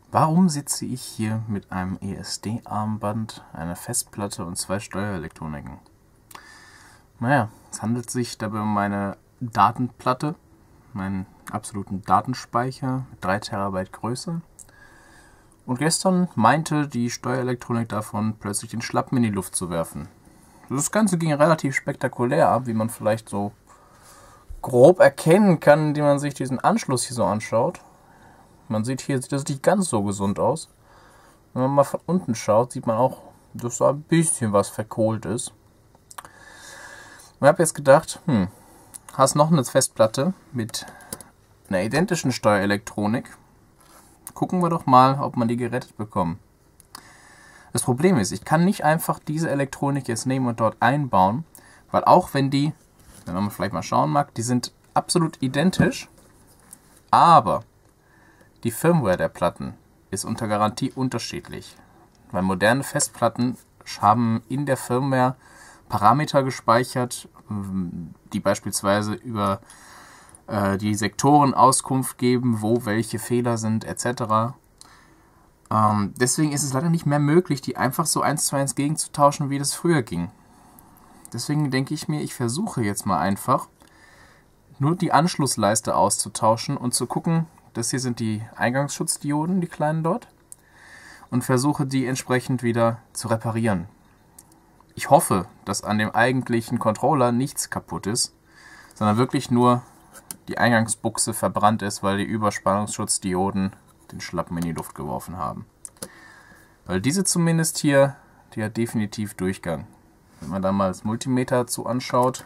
Warum sitze ich hier mit einem ESD-Armband, einer Festplatte und 2 Steuerelektroniken? Naja, es handelt sich dabei um meine Datenplatte, meinen absoluten Datenspeicher mit 3 Terabyte Größe. Und gestern meinte die Steuerelektronik davon, plötzlich den Schlappen in die Luft zu werfen. Das Ganze ging relativ spektakulär ab, wie man vielleicht so grob erkennen kann, indem man sich diesen Anschluss hier so anschaut. Man sieht hier, sieht das nicht ganz so gesund aus. Wenn man mal von unten schaut, sieht man auch, dass da ein bisschen was verkohlt ist. Und ich habe jetzt gedacht, hast noch eine Festplatte mit einer identischen Steuerelektronik. Gucken wir doch mal, ob man die gerettet bekommt. Das Problem ist, ich kann nicht einfach diese Elektronik jetzt nehmen und dort einbauen, weil auch wenn man vielleicht mal schauen mag, die sind absolut identisch, aber die Firmware der Platten ist unter Garantie unterschiedlich. Weil moderne Festplatten haben in der Firmware Parameter gespeichert, die beispielsweise über die Sektoren Auskunft geben, wo welche Fehler sind, etc. Deswegen ist es leider nicht mehr möglich, die einfach so 1:1 gegenzutauschen, wie das früher ging. Deswegen denke ich mir, ich versuche jetzt mal einfach, nur die Anschlussleiste auszutauschen und zu gucken, das hier sind die Eingangsschutzdioden, die kleinen dort, und versuche die entsprechend wieder zu reparieren. Ich hoffe, dass an dem eigentlichen Controller nichts kaputt ist, sondern wirklich nur die Eingangsbuchse verbrannt ist, weil die Überspannungsschutzdioden den Schlappen in die Luft geworfen haben. Weil diese zumindest hier, die hat definitiv Durchgang. Wenn man da mal das Multimeter dazu anschaut,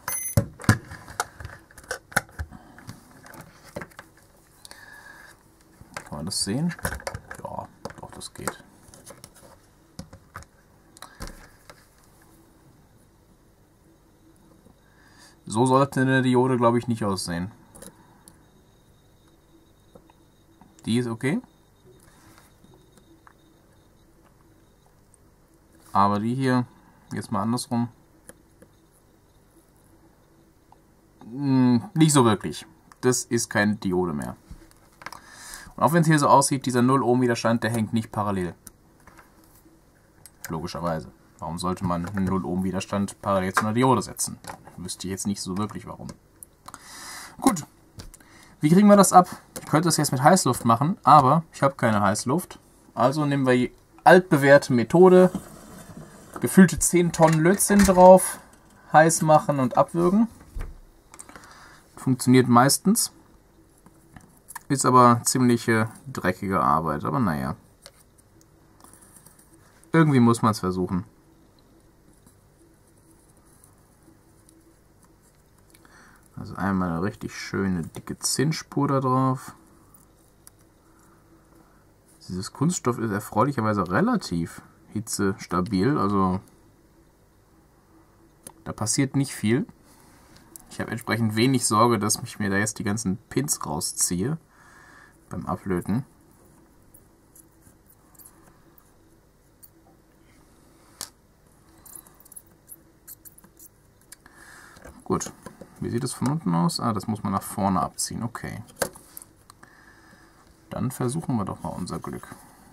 kann man das sehen? Ja, doch, das geht. So sollte eine Diode, glaube ich, nicht aussehen. Die ist okay. Aber die hier, jetzt mal andersrum, nicht so wirklich. Das ist keine Diode mehr. Und auch wenn es hier so aussieht, dieser 0 Ohm Widerstand, der hängt nicht parallel. Logischerweise. Warum sollte man einen 0 Ohm Widerstand parallel zu einer Diode setzen? Wüsste ich jetzt nicht so wirklich warum. Gut. Wie kriegen wir das ab? Ich könnte das jetzt mit Heißluft machen, aber ich habe keine Heißluft. Also nehmen wir die altbewährte Methode. Gefüllte 10 Tonnen Lötzinn drauf, heiß machen und abwürgen. Funktioniert meistens. Ist aber ziemliche dreckige Arbeit, aber naja. Irgendwie muss man es versuchen. Also einmal eine richtig schöne dicke Zinnspur da drauf. Dieses Kunststoff ist erfreulicherweise relativ hitzestabil, also da passiert nicht viel. Ich habe entsprechend wenig Sorge, dass ich mir da jetzt die ganzen Pins rausziehe beim Ablöten. Gut, wie sieht es von unten aus? Ah, das muss man nach vorne abziehen, okay. Dann versuchen wir doch mal unser Glück.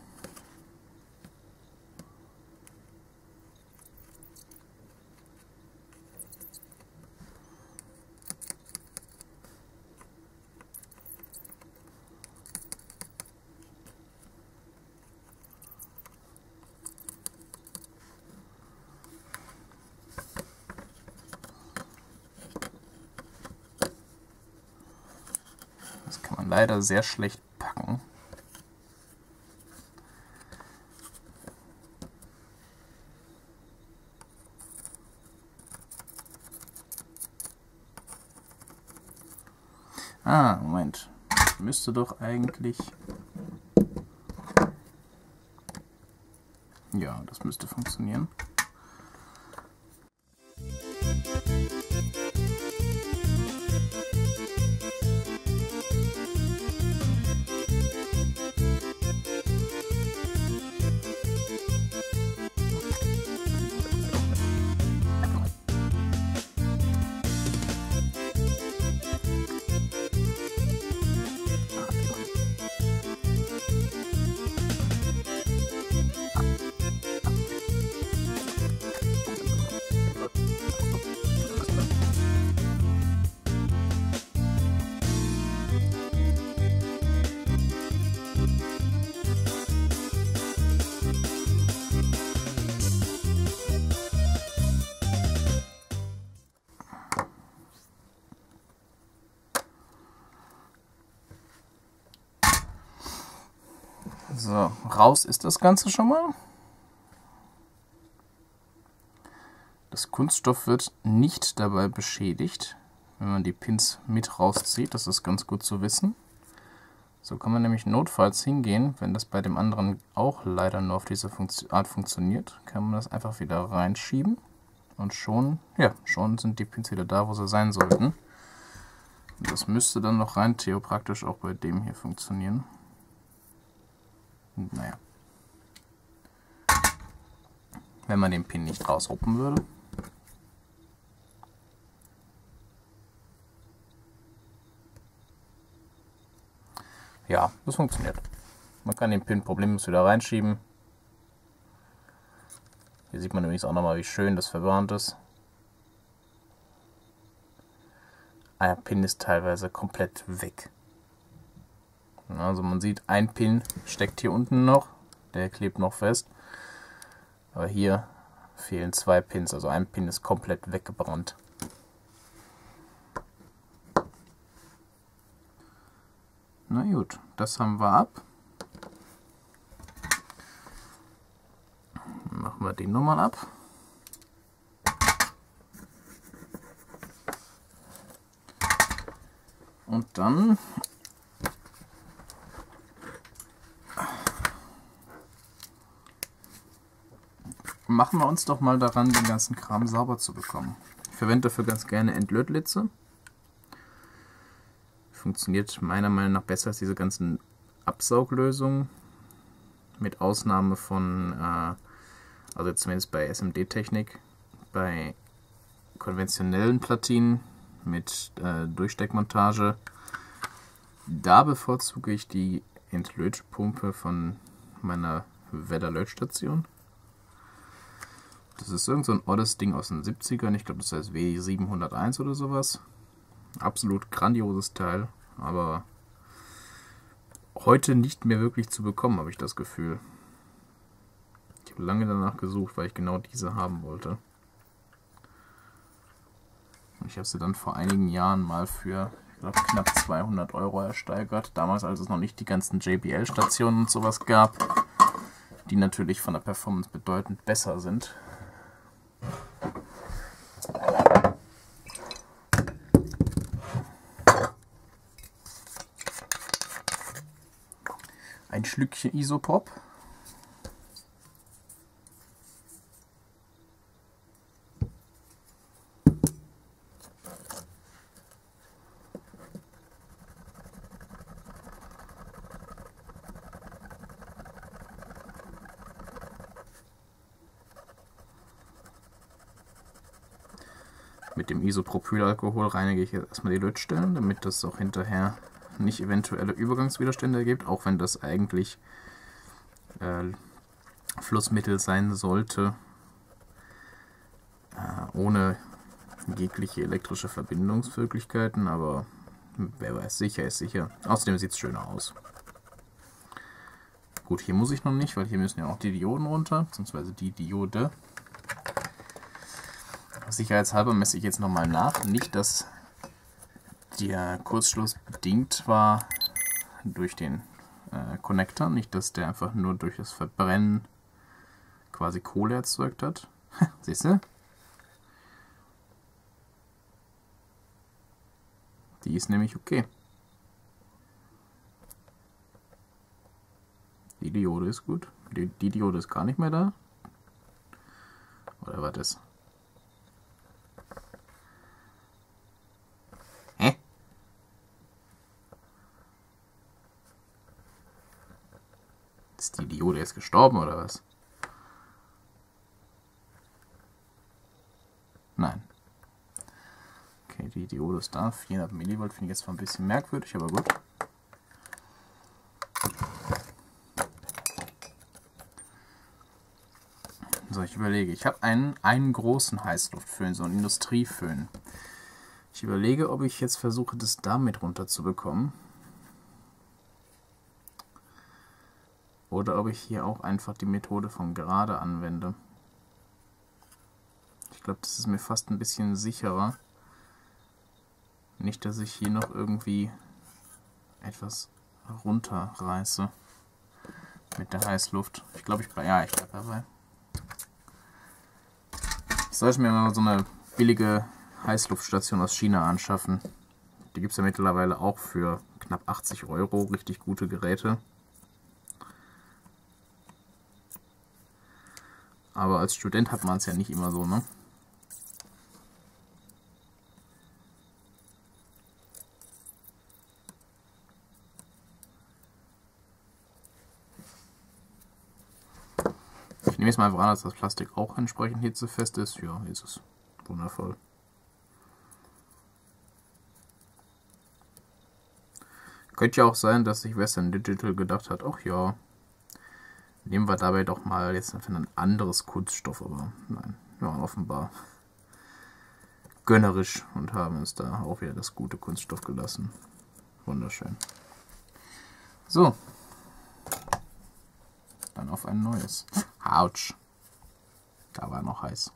Das kann man leider sehr schlecht packen. Ah, Moment. Müsste doch eigentlich... Ja, das müsste funktionieren. So, raus ist das Ganze schon mal. Das Kunststoff wird nicht dabei beschädigt, wenn man die Pins mit rauszieht. Das ist ganz gut zu wissen. So kann man nämlich notfalls hingehen, wenn das bei dem anderen auch leider nur auf diese Art funktioniert, kann man das einfach wieder reinschieben und schon sind die Pins wieder da, wo sie sein sollten. Und das müsste dann noch rein theopraktisch auch bei dem hier funktionieren. Naja. Wenn man den Pin nicht rausruppen würde. Ja, das funktioniert. Man kann den Pin problemlos wieder reinschieben. Hier sieht man übrigens auch nochmal, wie schön das verbrannt ist. Der Pin ist teilweise komplett weg. Also man sieht, ein Pin steckt hier unten noch, der klebt noch fest. Aber hier fehlen 2 Pins, also ein Pin ist komplett weggebrannt. Na gut, das haben wir ab. Machen wir den nochmal ab. Und dann machen wir uns doch mal daran, den ganzen Kram sauber zu bekommen. Ich verwende dafür ganz gerne Entlötlitze. Funktioniert meiner Meinung nach besser als diese ganzen Absauglösungen. Mit Ausnahme von, also zumindest bei SMD-Technik, bei konventionellen Platinen mit Durchsteckmontage, da bevorzuge ich die Entlötpumpe von meiner Wedder Lötstation. Das ist irgend so ein oddes Ding aus den 70ern, ich glaube das heißt W701 oder sowas. Absolut grandioses Teil, aber heute nicht mehr wirklich zu bekommen, habe ich das Gefühl. Ich habe lange danach gesucht, weil ich genau diese haben wollte. Ich habe sie dann vor einigen Jahren mal für, ich glaube, knapp 200 € ersteigert. Damals, als es noch nicht die ganzen JBL-Stationen und sowas gab, die natürlich von der Performance bedeutend besser sind. Ein Schlückchen Isopop. Mit dem Isopropylalkohol reinige ich jetzt erstmal die Lötstellen, damit das auch hinterher nicht eventuelle Übergangswiderstände ergibt, auch wenn das eigentlich Flussmittel sein sollte, ohne jegliche elektrische Verbindungsmöglichkeiten, aber wer weiß, sicher ist sicher. Außerdem sieht es schöner aus. Gut, hier muss ich noch nicht, weil hier müssen ja auch die Dioden runter, beziehungsweise die Diode. Sicherheitshalber messe ich jetzt nochmal nach. Nicht, dass der Kurzschluss bedingt war durch den Connector, nicht, dass der einfach nur durch das Verbrennen quasi Kohle erzeugt hat. Siehst du? Die ist nämlich okay. Die Diode ist gut. Die Diode ist gar nicht mehr da. Oder was ist? Hä? Ist die Diode jetzt gestorben oder was? Nein. Okay, die Diode ist da. 400 Millivolt finde ich jetzt zwar ein bisschen merkwürdig, aber gut. So, ich überlege. Ich habe einen großen Heißluftföhn, so einen Industrieföhn. Ich überlege, ob ich jetzt versuche, das damit runterzubekommen. Oder ob ich hier auch einfach die Methode von gerade anwende. Ich glaube, das ist mir fast ein bisschen sicherer. Nicht, dass ich hier noch irgendwie etwas runterreiße. mit der Heißluft. Ich glaube, ich bleibe dabei. Ich sollte mir mal so eine billige Heißluftstation aus China anschaffen. Die gibt es ja mittlerweile auch für knapp 80 Euro. Richtig gute Geräte. Aber als Student hat man es ja nicht immer so, ne? Ich nehme jetzt mal einfach an, dass das Plastik auch entsprechend hitzefest ist. Ja, ist es. Wundervoll. Könnte ja auch sein, dass sich Western Digital gedacht hat, ach ja, nehmen wir dabei doch mal jetzt einfach ein anderes Kunststoff, aber nein, wir waren offenbar gönnerisch und haben uns da auch wieder das gute Kunststoff gelassen. Wunderschön. So. Dann auf ein neues. Autsch. Da war noch heiß.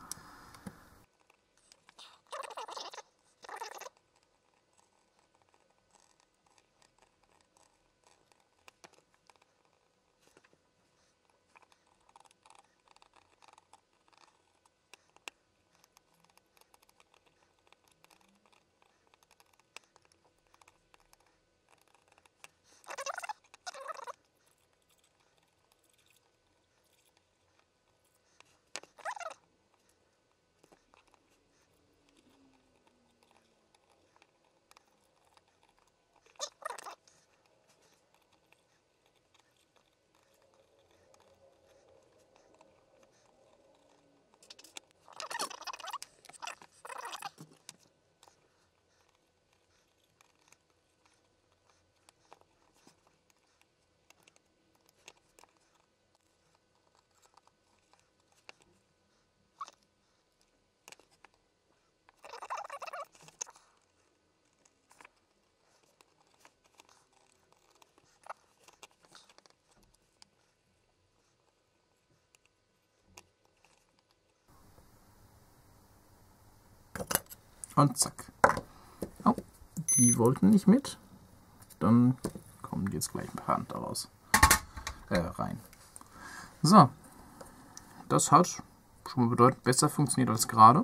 Und zack. Oh, die wollten nicht mit. Dann kommen die jetzt gleich mit Hand daraus. Rein. So. Das hat schon mal bedeutend besser funktioniert als gerade.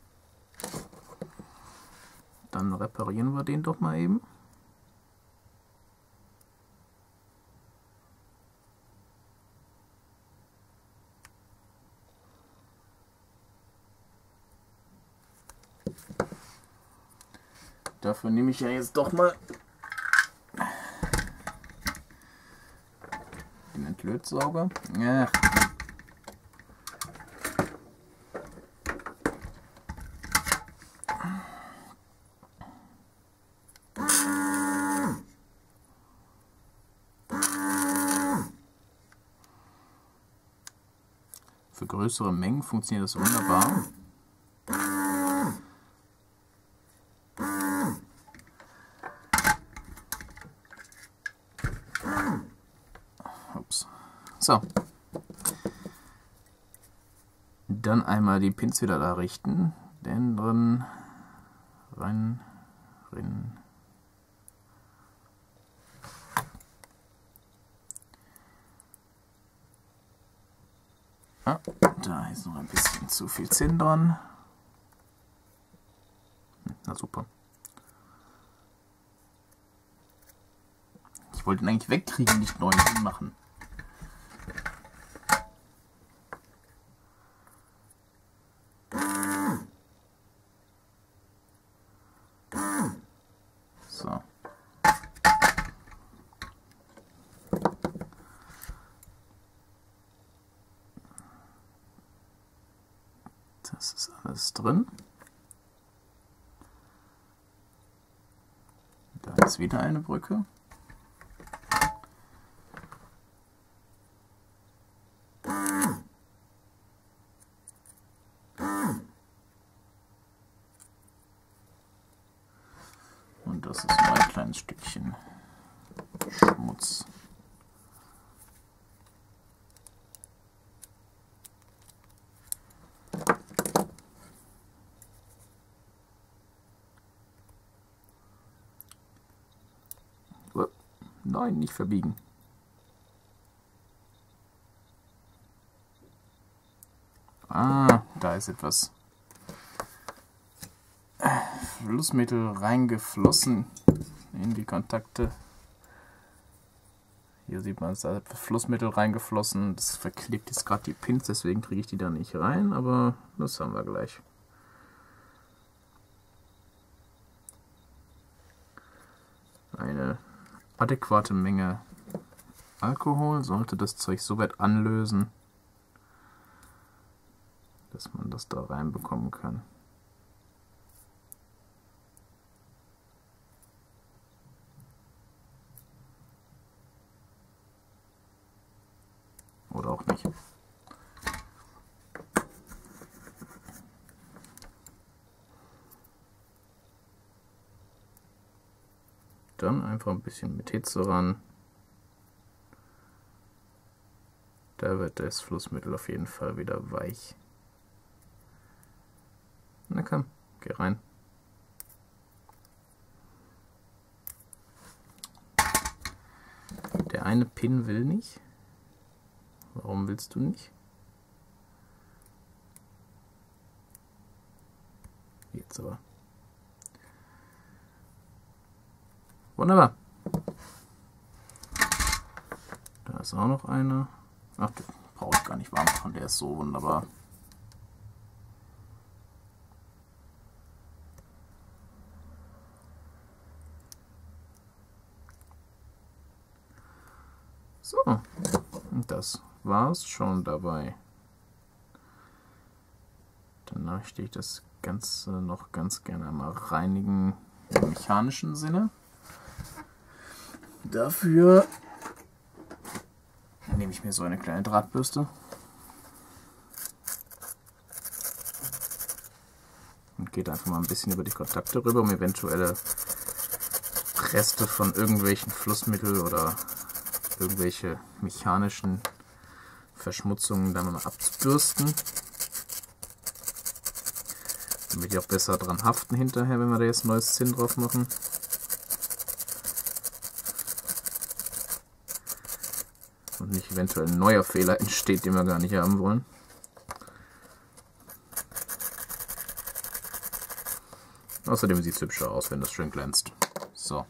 Dann reparieren wir den doch mal eben. Dafür nehme ich ja jetzt doch mal den Entlötsauger. Ja. Für größere Mengen funktioniert das wunderbar. Ups. So. Dann einmal die Pins wieder da richten. Den drin, rein. Ah, da ist noch ein bisschen zu viel Zinn dran. Na super. Ich wollte ihn eigentlich wegkriegen, nicht neu hinmachen. So. Das ist alles drin. Da ist wieder eine Brücke. Und das ist nur ein kleines Stückchen Schmutz. Nein, nicht verbiegen. Ah, da ist etwas Flussmittel reingeflossen in die Kontakte. Hier sieht man, es da ist Flussmittel reingeflossen. Das verklebt jetzt gerade die Pins, deswegen kriege ich die da nicht rein, aber das haben wir gleich. Eine adäquate Menge Alkohol sollte das Zeug so weit anlösen, dass man das da reinbekommen kann. Oder auch nicht. Dann einfach ein bisschen mit Hitze ran. Da wird das Flussmittel auf jeden Fall wieder weich. Na komm, geh rein. Der eine Pin will nicht. Warum willst du nicht? Jetzt aber. Wunderbar. Da ist auch noch einer. Ach, den brauche ich gar nicht warm machen, der ist so wunderbar. So, und das war's schon dabei. Dann möchte ich das Ganze noch ganz gerne einmal reinigen im mechanischen Sinne. Dafür nehme ich mir so eine kleine Drahtbürste und gehe einfach mal ein bisschen über die Kontakte rüber, um eventuelle Reste von irgendwelchen Flussmittel oder irgendwelche mechanischen Verschmutzungen dann mal abzubürsten, damit die auch besser dran haften hinterher, wenn wir da jetzt neues Zinn drauf machen. Und nicht eventuell ein neuer Fehler entsteht, den wir gar nicht haben wollen. Außerdem sieht es hübscher aus, wenn das schön glänzt. So.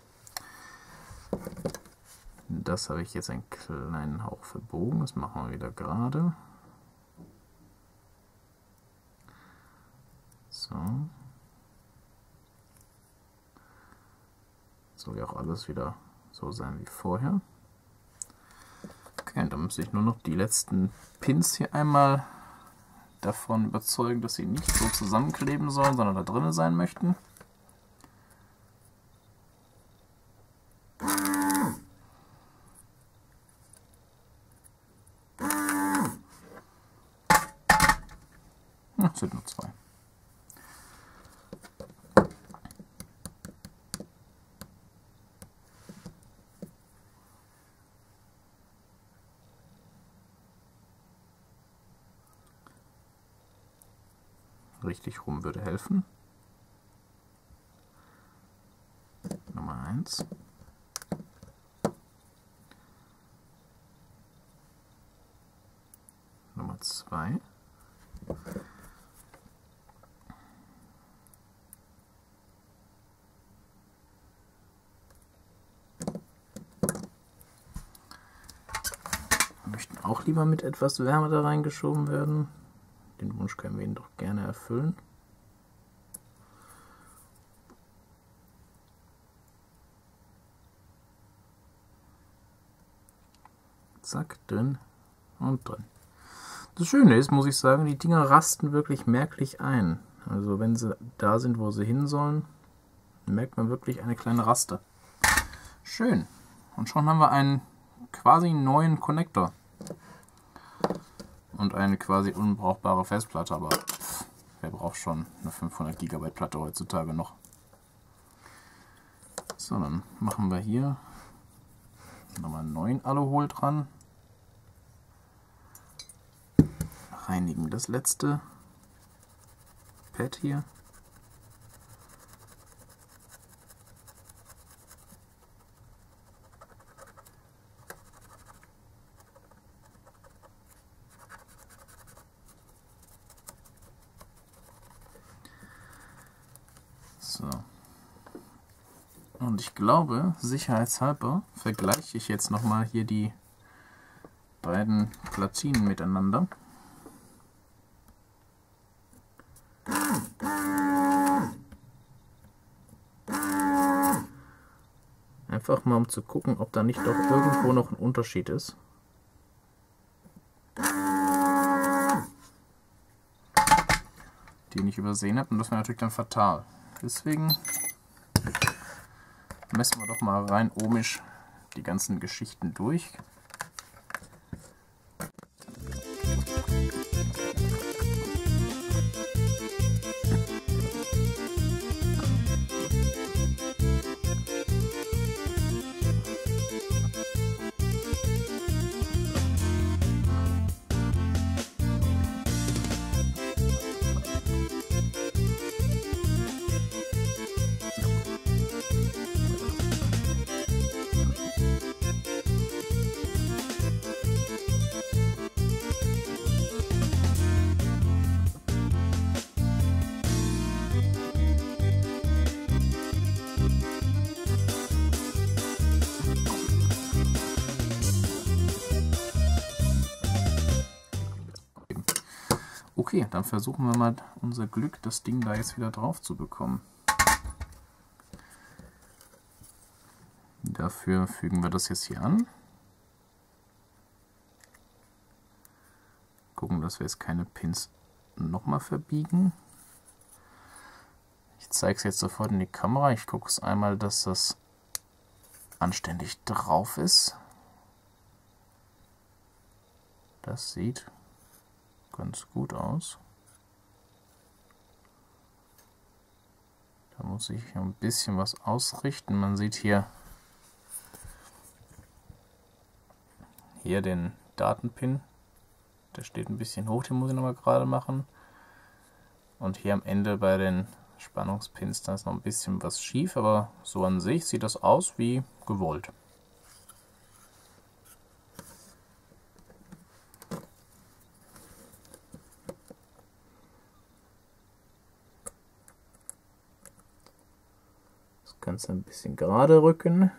Das habe ich jetzt einen kleinen Hauch verbogen. Das machen wir wieder gerade. So. Soll ja auch alles wieder so sein wie vorher. Okay, dann muss ich nur noch die letzten Pins hier einmal davon überzeugen, dass sie nicht so zusammenkleben sollen, sondern da drinnen sein möchten. Es sind nur zwei. Richtig rum würde helfen. Nummer 1. Nummer 2. Wir möchten auch lieber mit etwas Wärme da reingeschoben werden. Den Wunsch können wir ihn doch gerne erfüllen. Zack, drin und drin. Das Schöne ist, muss ich sagen, die Dinger rasten wirklich merklich ein. Also wenn sie da sind, wo sie hin sollen, merkt man wirklich eine kleine Raste. Schön. Und schon haben wir einen quasi neuen Konnektor. Und eine quasi unbrauchbare Festplatte, aber wer braucht schon eine 500 GB Platte heutzutage noch? So, dann machen wir hier nochmal einen neuen Aluhol dran. Reinigen das letzte Pad hier. So. Und ich glaube, sicherheitshalber vergleiche ich jetzt nochmal hier die beiden Platinen miteinander. Einfach mal, um zu gucken, ob da nicht doch irgendwo noch ein Unterschied ist. Den ich übersehen habe, und das wäre natürlich dann fatal. Deswegen messen wir doch mal rein ohmisch die ganzen Geschichten durch. Okay, dann versuchen wir mal unser Glück, das Ding da jetzt wieder drauf zu bekommen. Dafür fügen wir das jetzt hier an. Gucken, dass wir jetzt keine Pins nochmal verbiegen. Ich zeige es jetzt sofort in die Kamera. Ich gucke es einmal, dass das anständig drauf ist. Das sieht ganz gut aus. Da muss ich ein bisschen was ausrichten. Man sieht hier den Datenpin. Der steht ein bisschen hoch, den muss ich nochmal gerade machen. Und hier am Ende bei den Spannungspins, da ist noch ein bisschen was schief, aber so an sich sieht das aus wie gewollt. Das Ganze ein bisschen gerade rücken.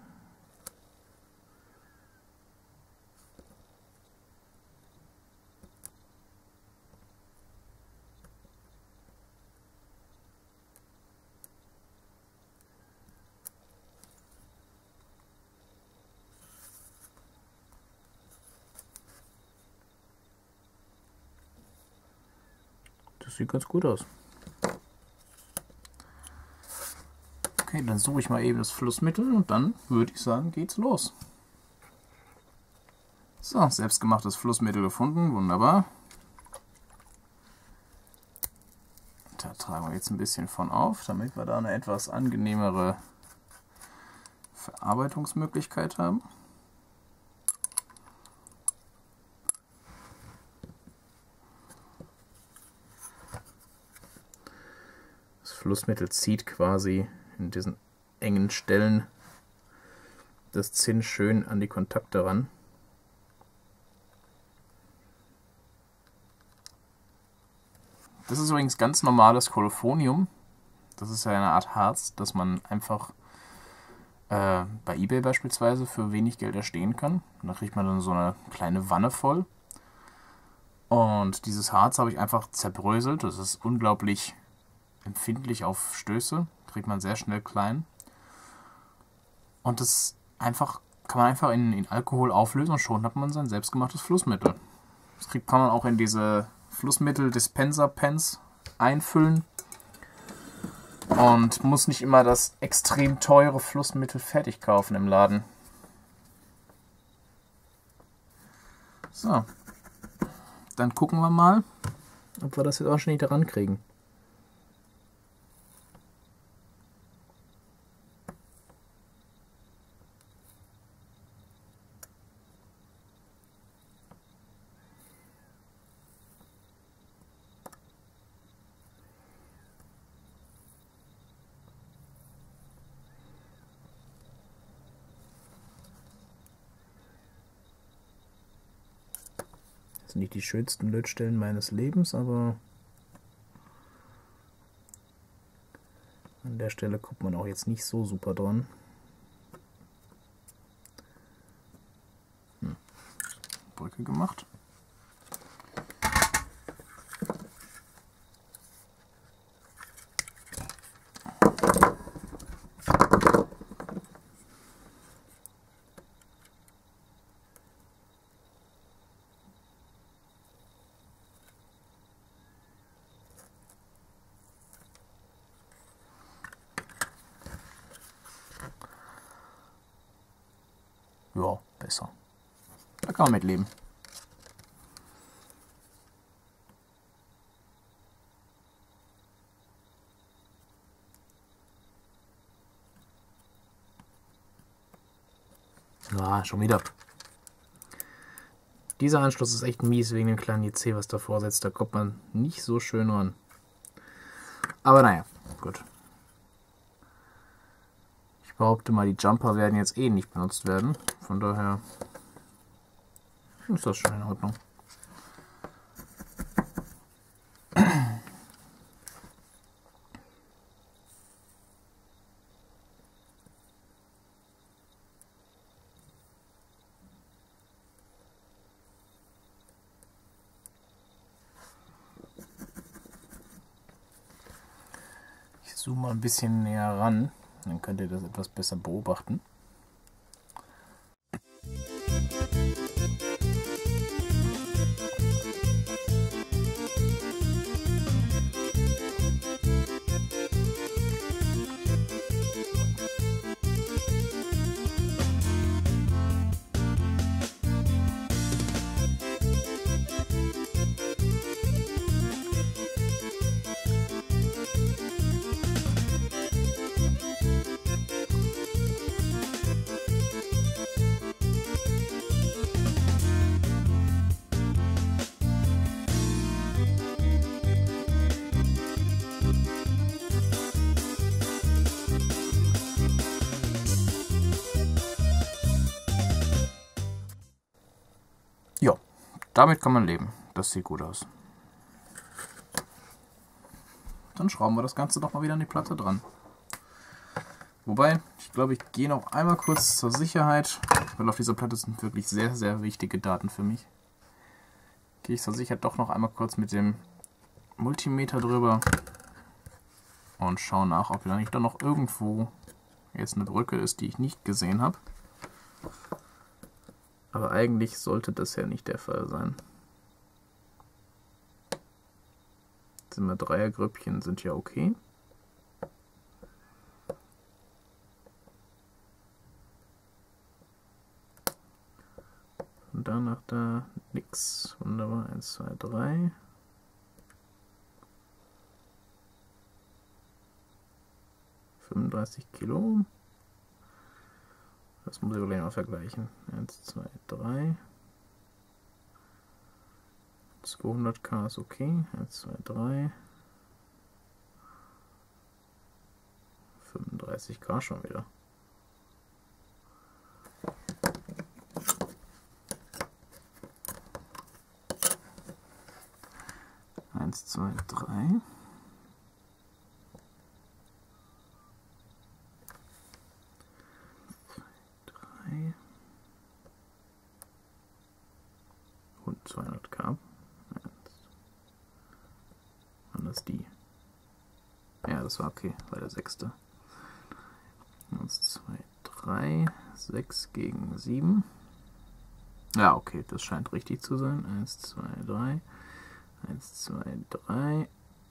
Das sieht ganz gut aus. Okay, dann suche ich mal eben das Flussmittel und dann würde ich sagen, geht's los. So, selbstgemachtes Flussmittel gefunden, wunderbar. Da tragen wir jetzt ein bisschen von auf, damit wir da eine etwas angenehmere Verarbeitungsmöglichkeit haben. Das Flussmittel zieht quasi in diesen engen Stellen das Zinn schön an die Kontakte ran. Das ist übrigens ganz normales Kolophonium. Das ist ja eine Art Harz, das man einfach bei eBay beispielsweise für wenig Geld erstehen kann. Da kriegt man dann so eine kleine Wanne voll. Und dieses Harz habe ich einfach zerbröselt. Das ist unglaublich empfindlich auf Stöße. Kriegt man sehr schnell klein. Und das kann man einfach in Alkohol auflösen und schon hat man sein selbstgemachtes Flussmittel. Das kann man auch in diese Flussmittel-Dispenser-Pens einfüllen und muss nicht immer das extrem teure Flussmittel fertig kaufen im Laden. So, dann gucken wir mal, ob wir das jetzt auch schon nicht daran kriegen. Das sind nicht die schönsten Lötstellen meines Lebens, aber An der Stelle kommt man auch jetzt nicht so super dran. Brücke gemacht. Ja, besser. Da kann man mit leben. Ah, schon wieder. Dieser Anschluss ist echt mies wegen dem kleinen IC, was davor sitzt. Da kommt man nicht so schön ran. Aber naja, gut. Ich behaupte mal, die Jumper werden jetzt eh nicht benutzt werden. Von daher ist das schon in Ordnung. Ich zoome mal ein bisschen näher ran, dann könnt ihr das etwas besser beobachten. Ja, damit kann man leben. Das sieht gut aus. Dann schrauben wir das Ganze doch mal wieder an die Platte dran. Wobei, ich glaube, ich gehe noch einmal kurz zur Sicherheit, weil auf dieser Platte sind wirklich sehr, sehr wichtige Daten für mich. Gehe ich zur Sicherheit doch noch einmal kurz mit dem Multimeter drüber und schaue nach, ob da nicht doch noch irgendwo jetzt eine Brücke ist, die ich nicht gesehen habe. Aber eigentlich sollte das ja nicht der Fall sein. Sind Dreiergrüppchen sind ja okay. Und danach da nix. Wunderbar. 1, 2, 3. Kilo. Das muss ich gleich mal vergleichen. 1, 2, 3. 200k ist okay. 1, 2, 3. 35k schon wieder. Eins, zwei, drei. Und 200k. Wann ist die? Ja, das war okay, war der 6. 1, 2, 3, 6 gegen 7. Ja, okay, das scheint richtig zu sein. 1, 2, 3. 1, 2, 3.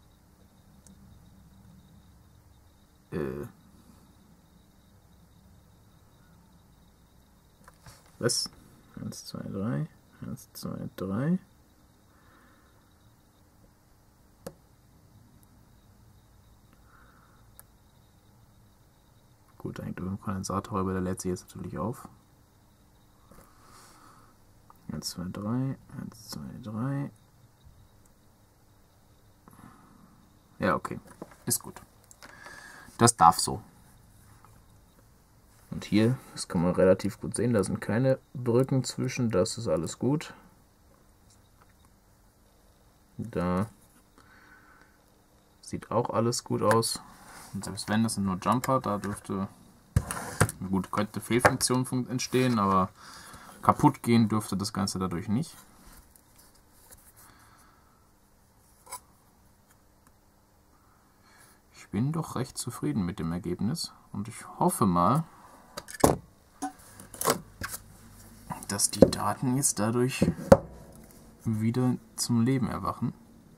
Was? 1, 2, 3. 1, 2, 3. Gut, da hängt über dem Kondensator, aber der lädt sich jetzt natürlich auf. 1, 2, 3. 1, 2, 3. Ja, okay. Ist gut. Das darf so. Und hier, das kann man relativ gut sehen, da sind keine Brücken zwischen, das ist alles gut. Da sieht auch alles gut aus. Und selbst wenn, das sind nur Jumper, da dürfte, gut, könnte Fehlfunktion entstehen, aber kaputt gehen dürfte das Ganze dadurch nicht. Ich bin doch recht zufrieden mit dem Ergebnis und ich hoffe mal, dass die Daten jetzt dadurch wieder zum Leben erwachen.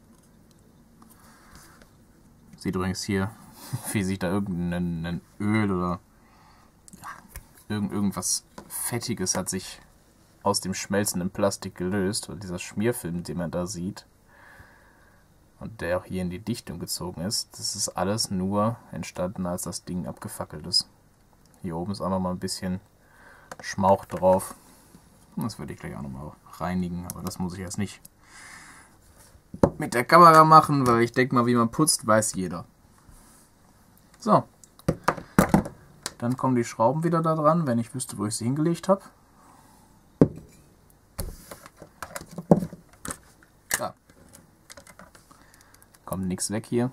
Seht übrigens hier, wie sich da irgendein Öl oder irgendwas Fettiges hat sich aus dem schmelzenden Plastik gelöst. Und dieser Schmierfilm, den man da sieht und der auch hier in die Dichtung gezogen ist, das ist alles nur entstanden, als das Ding abgefackelt ist. Hier oben ist auch noch mal ein bisschen Schmauch drauf. Das werde ich gleich auch noch mal reinigen, aber das muss ich jetzt nicht mit der Kamera machen, weil ich denke mal, wie man putzt, weiß jeder. So, dann kommen die Schrauben wieder da dran, wenn ich wüsste, wo ich sie hingelegt habe. Da kommt nichts weg hier.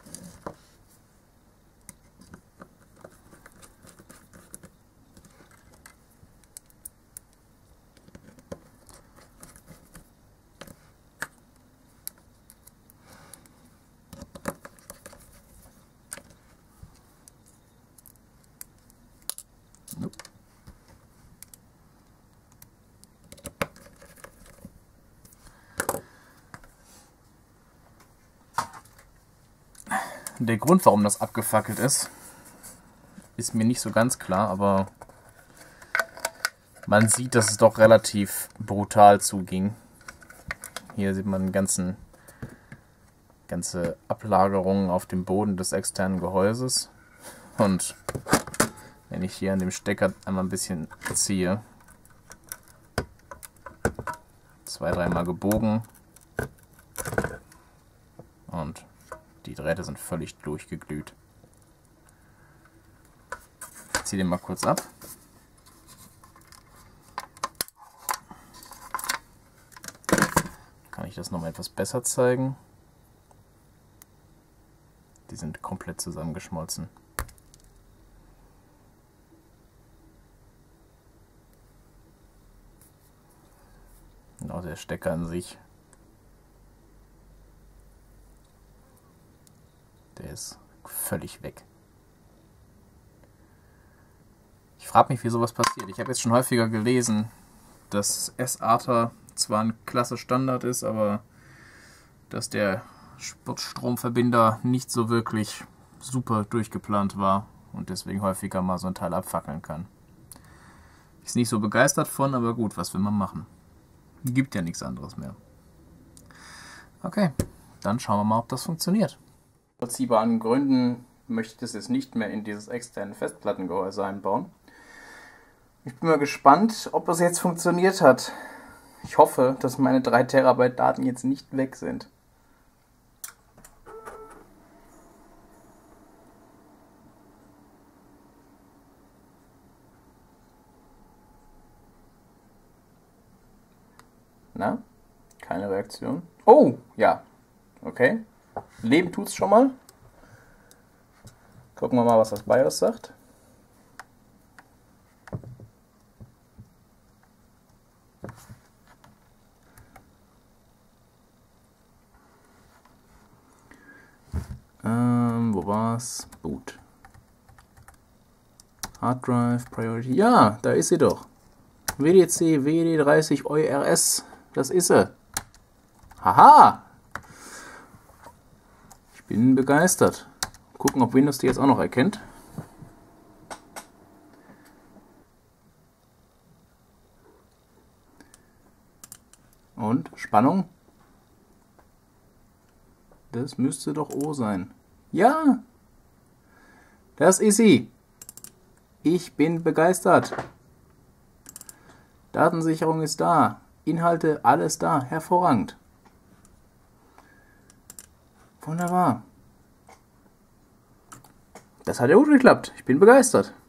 Der Grund, warum das abgefackelt ist mir nicht so ganz klar, aber man sieht, dass es doch relativ brutal zuging. Hier sieht man ganze Ablagerungen auf dem Boden des externen Gehäuses. Und wenn ich hier an dem Stecker einmal ein bisschen ziehe, 2-3 Mal gebogen und die Drähte sind völlig durchgeglüht. Ich ziehe den mal kurz ab. Kann ich das nochmal etwas besser zeigen? Die sind komplett zusammengeschmolzen. Und auch der Stecker an sich. Der ist völlig weg. Ich frage mich, wie sowas passiert. Ich habe jetzt schon häufiger gelesen, dass S-ATA zwar ein klasse Standard ist, aber dass der Stromverbinder nicht so wirklich super durchgeplant war und deswegen häufiger mal so ein Teil abfackeln kann. Ist nicht so begeistert von, aber gut, was will man machen? Gibt ja nichts anderes mehr. Okay, dann schauen wir mal, ob das funktioniert. Aus nachvollziehbaren Gründen möchte ich das jetzt nicht mehr in dieses externe Festplattengehäuse einbauen. Ich bin mal gespannt, ob das jetzt funktioniert hat. Ich hoffe, dass meine 3 Terabyte Daten jetzt nicht weg sind. Na? Keine Reaktion. Oh, ja. Okay. Leben tut's schon mal. Gucken wir mal, was das BIOS sagt. Wo war's? Boot. Hard Drive, Priority. Ja, da ist sie doch. WDC WD30 EURS. Das ist sie. Haha! Ich bin begeistert. Gucken, ob Windows die jetzt auch noch erkennt. Und Spannung. Das müsste doch O sein. Ja! Das ist sie. Ich bin begeistert. Datensicherung ist da. Inhalte, alles da. Hervorragend. Wunderbar. Das hat ja gut geklappt. Ich bin begeistert.